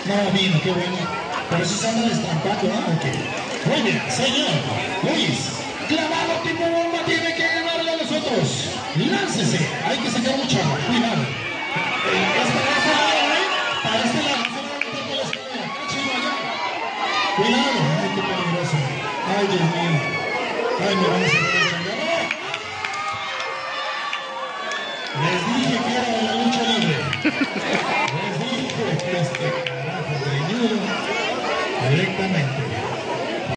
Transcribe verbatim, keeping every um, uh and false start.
No, vino, qué bueno. Por eso se anda destrampando, ¿no? Okay. Muy bien, señor Luis. Clavado tipo bomba, tiene que ganarle a los otros. Láncese, hay que sacar mucha agua. Cuidado. Eh, es para este lado, ¿eh? Para este lado, no se va a meter por la escalera. Cáchalo allá. Cuidado. Ay, qué peligroso. Ay, Dios mío. Ay, me van a sacar el changarro. Les dije que era de la lucha libre. Les dije que este carajo de directamente.